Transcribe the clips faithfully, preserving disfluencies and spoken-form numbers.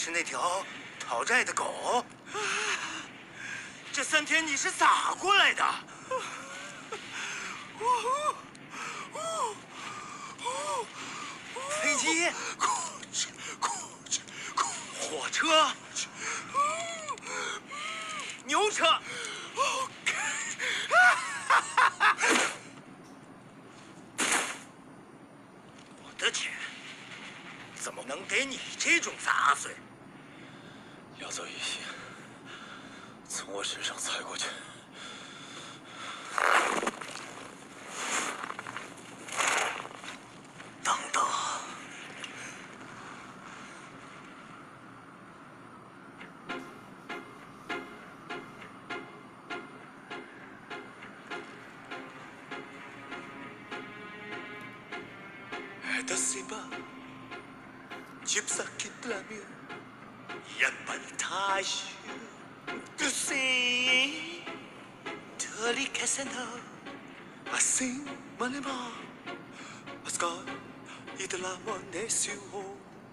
是那条讨债的狗？这三天你是咋过来的？飞机、火车、牛车。我的钱怎么能给你这种杂碎？ 要走一些，从我身上踩过去。 等等。هذا الصبا جيب سكت لامية يبن تعش تسي تولي كسنا assim malema ascar idla monesio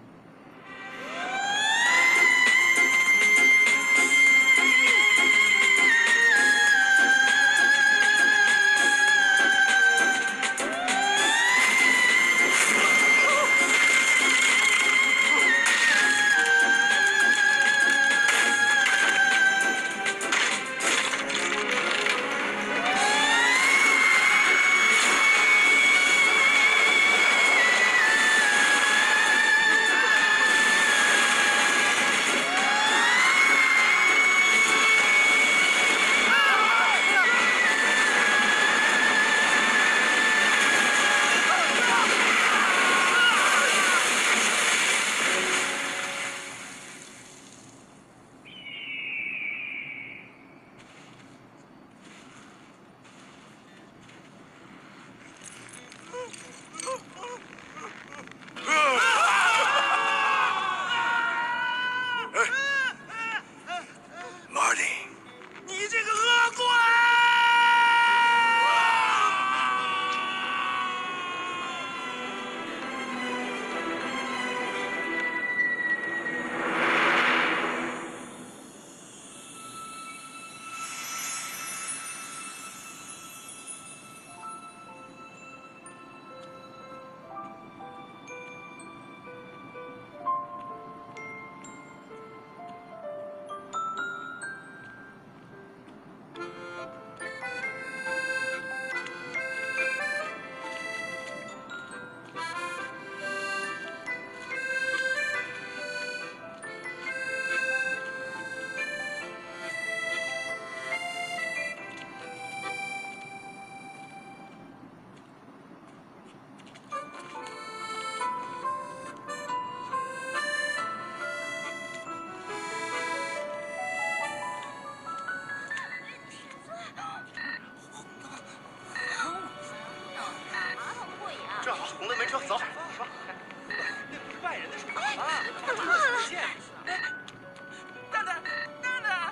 红灯没车，走。那不是外人的手机吗？怎么了？蛋蛋，蛋蛋。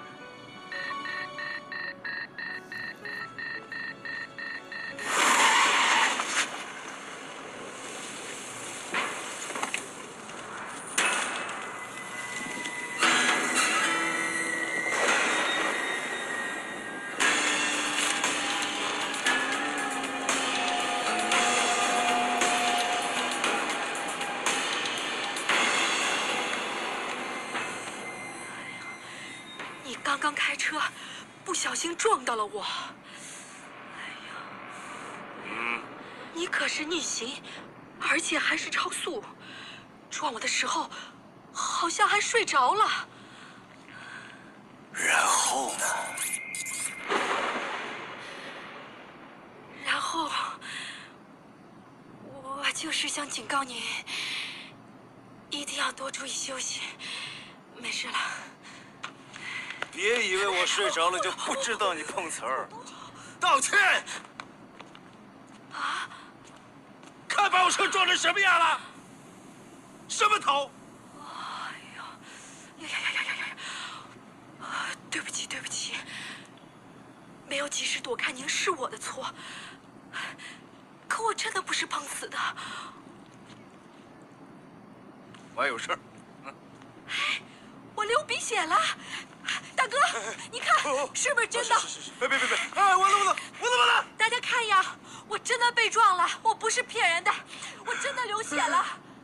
刚刚开车，不小心撞到了我。哎呀，嗯，你可是逆行，而且还是超速，撞我的时候好像还睡着了。 然后呢？ 然后，我就是想警告你，一定要多注意休息。没事了。 别以为我睡着了就不知道你碰瓷儿。 道歉！ 啊！ 看把我车撞成什么样了？什么头？ 哎呀呀呀呀呀呀呀！啊，对不起对不起，没有及时躲开您是我的错。可我真的不是碰瓷的。 我还有事儿。 嗯。哎。 流鼻血了。大哥，你看，是不是真的？ 是是是，别别别别！哎，我怎么了？我怎么了？ 大家看呀，我真的被撞了，我不是骗人的，我真的流血了，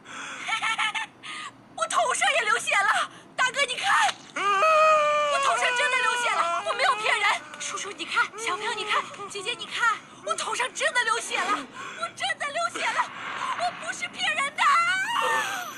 我头上也流血了。大哥，你看，我头上真的流血了，我没有骗人。叔叔，你看，小朋友，你看，姐姐，你看，我头上真的流血了，我真的流血了，我不是骗人的。